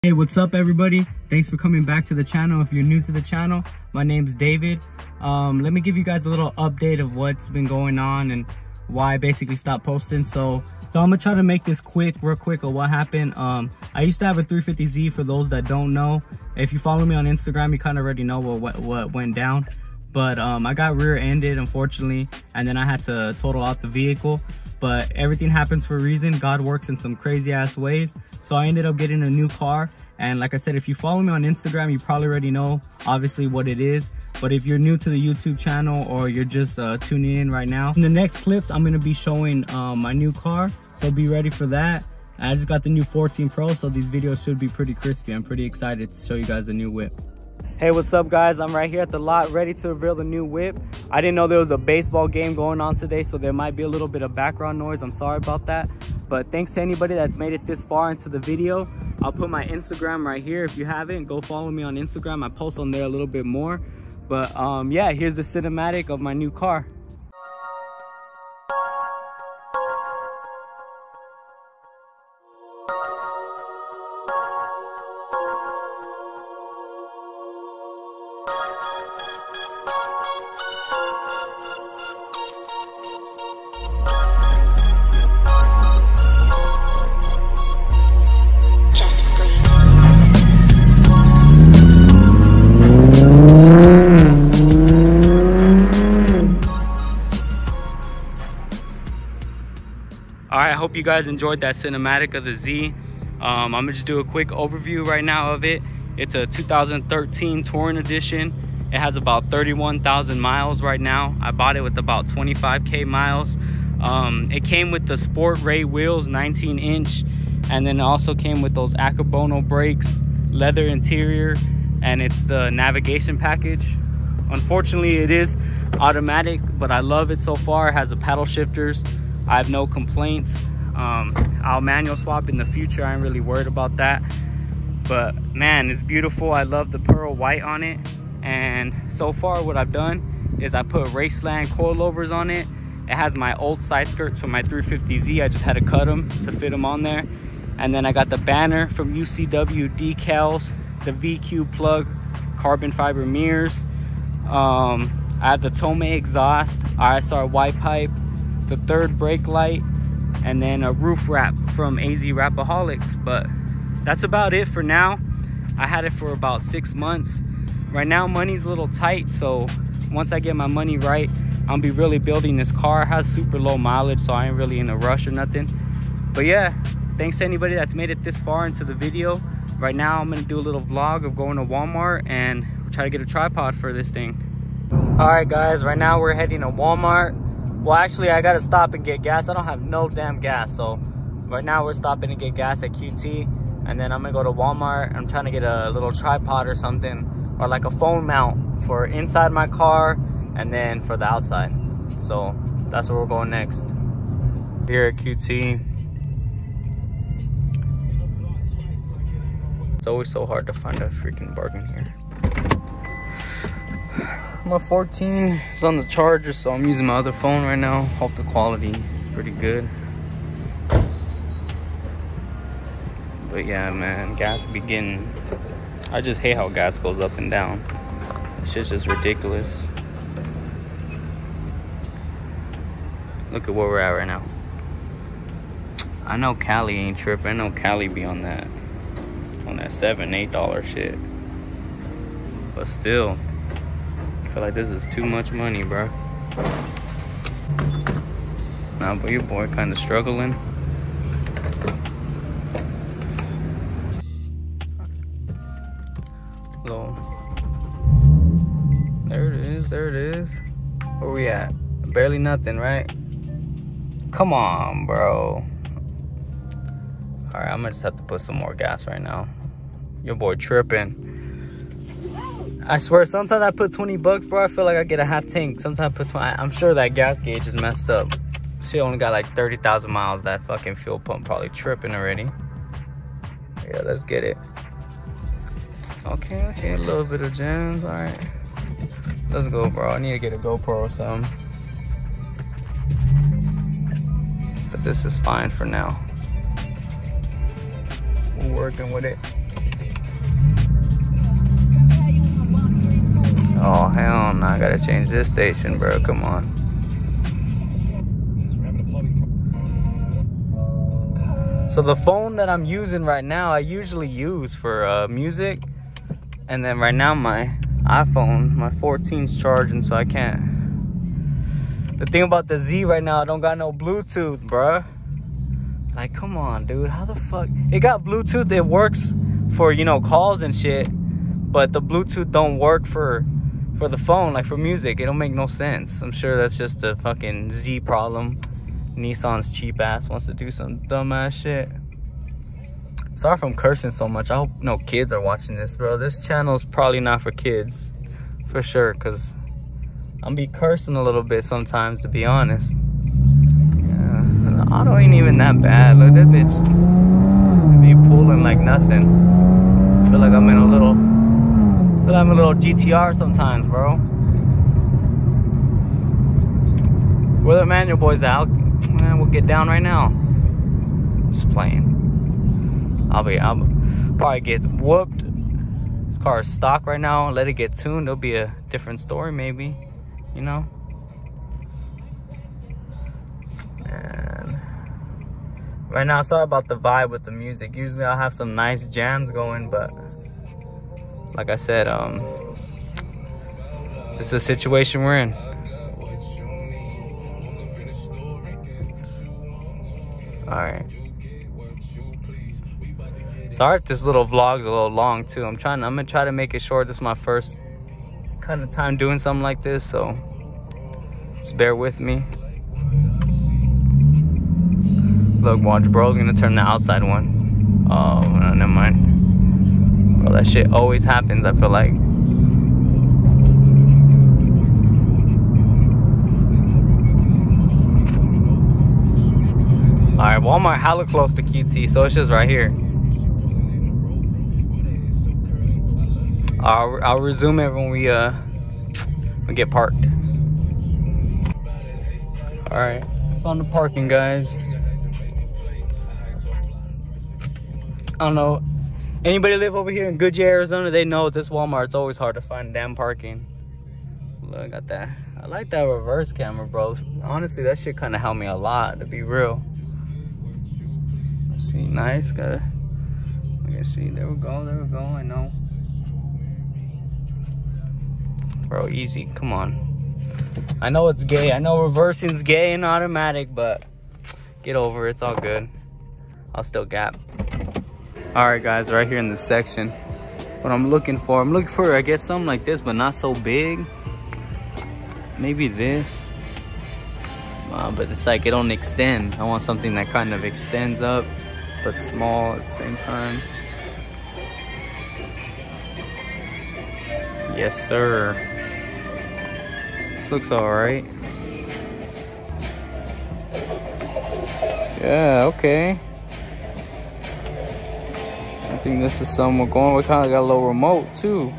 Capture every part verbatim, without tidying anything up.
Hey, what's up everybody? Thanks for coming back to the channel. If you're new to the channel, my name's David. Um, let me give you guys a little update of what's been going on and why I basically stopped posting. So, so I'm gonna try to make this quick, real quick of what happened. Um, I used to have a three fifty Z for those that don't know. If you follow me on Instagram, you kind of already know what, what, what went down. But um, I got rear-ended, unfortunately, and then I had to total out the vehicle. But everything happens for a reason. God works in some crazy ass ways. So I ended up getting a new car. And like I said, if you follow me on Instagram, you probably already know obviously what it is. But if you're new to the YouTube channel or you're just uh, tuning in right now, in the next clips, I'm gonna be showing um, my new car. So be ready for that. I just got the new fourteen Pro, so these videos should be pretty crispy. I'm pretty excited to show you guys the new whip. Hey, what's up guys? I'm right here at the lot ready to reveal the new whip. I didn't know there was a baseball game going on today, so there might be a little bit of background noise. I'm sorry about that. But thanks to anybody that's made it this far into the video. I'll put my Instagram right here. If you haven't, go follow me on Instagram. I post on there a little bit more. But um, yeah, here's the cinematic of my new car. All right, I hope you guys enjoyed that cinematic of the Z. Um, I'm gonna just do a quick overview right now of it. It's a two thousand thirteen Touring Edition. It has about thirty-one thousand miles right now. I bought it with about twenty-five K miles. Um, it came with the Sport Ray wheels, nineteen inch, and then it also came with those Akebono brakes, leather interior, and it's the navigation package. Unfortunately, it is automatic, but I love it so far. It has the paddle shifters. I have no complaints. um I'll manual swap in the future. I ain't really worried about that, but man, it's beautiful. I love the pearl white on it. And so far what I've done is I put Raceland coilovers on it. It has my old side skirts from my three fifty Z. I just had to cut them to fit them on there. And then I got the banner from U C W decals, the V Q plug, carbon fiber mirrors. um I have the Tomei exhaust, R S R white pipe, the third brake light, and then a roof wrap from A Z Wrapaholics. But that's about it for now. I had it for about six months. Right now money's a little tight, so once I get my money right, I'll be really building this car. It has super low mileage, so I ain't really in a rush or nothing. But yeah, thanks to anybody that's made it this far into the video. Right now I'm gonna do a little vlog of going to Walmart and try to get a tripod for this thing. All right guys, right now we're heading to Walmart. Well, actually, I gotta stop and get gas. I don't have no damn gas, so right now we're stopping to get gas at Q T, and then I'm gonna go to Walmart. I'm trying to get a little tripod or something, or like a phone mount for inside my car, and then for the outside. So that's where we're going next. Here at Q T. It's always so hard to find a freaking bargain here. My fourteen is on the charger, so I'm using my other phone right now. Hope the quality is pretty good. But yeah, man, gas be getting... I just hate how gas goes up and down. It's just, just ridiculous. Look at where we're at right now. I know Cali ain't tripping. I know Cali be on that, on that seven, eight dollar shit. But still, I feel like this is too much money, bro. Nah, but your boy kind of struggling. Hello. There it is, there it is. Where we at? Barely nothing, right? Come on, bro. All right, I'm gonna just have to put some more gas right now. Your boy tripping. I swear, sometimes I put twenty bucks, bro. I feel like I get a half tank. Sometimes I put twenty. I'm sure that gas gauge is messed up. She only got like thirty thousand miles. That fucking fuel pump probably tripping already. Yeah, let's get it. Okay, okay, a little bit of gems. All right. Let's go, bro. I need to get a GoPro or something. But this is fine for now. We're working with it. Oh, hell no. I gotta change this station, bro. Come on. So the phone that I'm using right now, I usually use for uh, music. And then right now my iPhone, my fourteen's charging, so I can't. The thing about the Z right now, I don't got no Bluetooth, bruh. Like, come on, dude. How the fuck? It got Bluetooth. It works for, you know, calls and shit. But the Bluetooth don't work for for the phone, like for music. It don't make no sense. I'm sure that's just a fucking Z problem. Nissan's cheap ass wants to do some dumb ass shit. Sorry if I'm cursing so much. I hope no kids are watching this, bro. This channel's probably not for kids. For sure, because I'm be cursing a little bit sometimes, to be honest. Yeah, the auto ain't even that bad. Look, that bitch be pulling like nothing. I feel like I'm in a little, I feel like I'm a little G T R sometimes, bro. Where the manual boys out? Man, we'll get down right now. Just playing. I'll be, I'll probably get whooped. This car is stock right now. Let it get tuned. It'll be a different story, maybe. You know? And right now, sorry about the vibe with the music. Usually I'll have some nice jams going, but like I said, um, this is the situation we're in. All right. Sorry if this little vlog's a little long too. I'm trying. I'm gonna try to make it short. This is my first kind of time doing something like this, so just bear with me. Look, watch, bro's gonna turn the outside one. Oh, no, never mind. Bro, that shit always happens. I feel like. All right, Walmart hella close to Q T, so it's just right here. I'll, I'll resume it when we uh we get parked. All right, found the parking, guys. I don't know. Anybody live over here in Goodyear, Arizona? They know this Walmart. It's always hard to find damn parking. Look, I got that. I like that reverse camera, bro. Honestly, that shit kind of helped me a lot, to be real. See, nice. Got it. I can see. There we go. There we go. I know. Bro, easy. Come on. I know it's gay. I know reversing's gay and automatic, but get over it. It's all good. I'll still gap. All right, guys. Right here in this section. What I'm looking for. I'm looking for, I guess, something like this, but not so big. Maybe this. Uh, but it's like it don't extend. I want something that kind of extends up, but small at the same time. Yes, sir. This looks all right. Yeah, okay. I think this is something we're going. We kind of got a little remote too.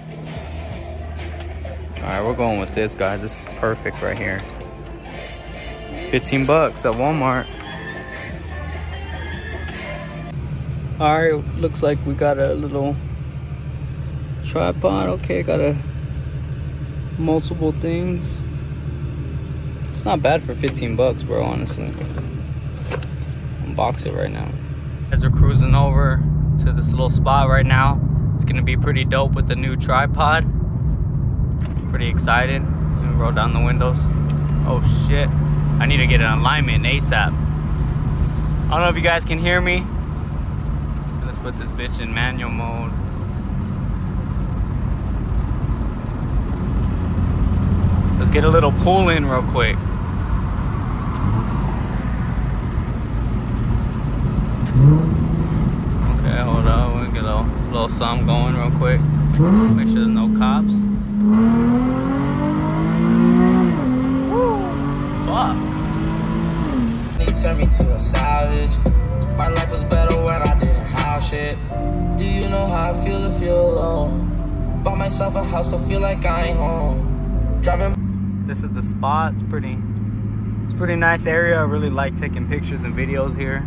All right, we're going with this, guys. This is perfect right here. fifteen bucks at Walmart. All right, looks like we got a little tripod. Okay, got a multiple things. It's not bad for fifteen bucks, bro, honestly. Unbox it right now. As we're cruising over to this little spot right now, it's gonna be pretty dope with the new tripod. Pretty excited. Let me roll down the windows. Oh shit, I need to get an alignment ASAP. I don't know if you guys can hear me. Let's put this bitch in manual mode. Let's get a little pull in real quick. Okay, hold on. We'll get a little, little something going real quick. Make sure there's no cops. Woo! Fuck. He turned me to a savage. My life was better when I didn't have shit. Do you know how I feel to feel alone? Bought myself a house to feel like I ain't home. Driving. This is the spot. It's pretty. It's a pretty nice area. I really like taking pictures and videos here.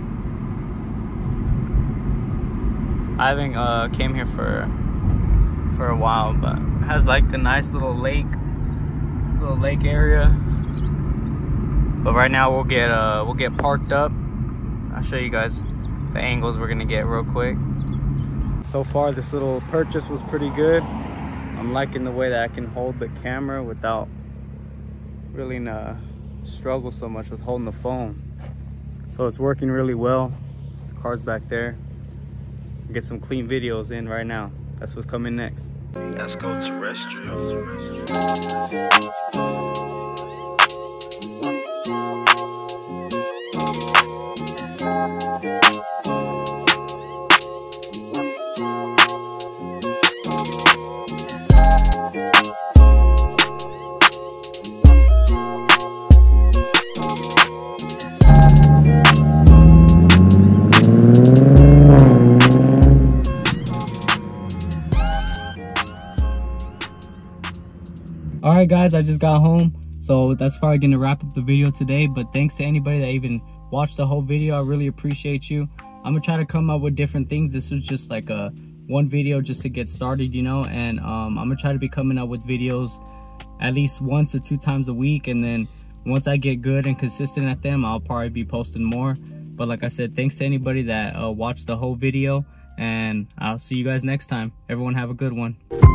I haven't uh, came here for for a while, but it has like a nice little lake, little lake area. But right now we'll get uh we'll get parked up. I'll show you guys the angles we're gonna get real quick. So far this little purchase was pretty good. I'm liking the way that I can hold the camera without really uh, struggle so much with holding the phone. So it's working really well. The car's back there. Get some clean videos in right now. That's what's coming next. Let's go terrestrial. Alright guys, I just got home, so that's probably gonna wrap up the video today. But thanks to anybody that even watched the whole video, I really appreciate you. I'm gonna try to come up with different things. This was just like a one video just to get started, you know, and um, I'm gonna try to be coming up with videos at least once or two times a week, and then once I get good and consistent at them, I'll probably be posting more. But like I said, thanks to anybody that uh, watched the whole video, and I'll see you guys next time. Everyone have a good one.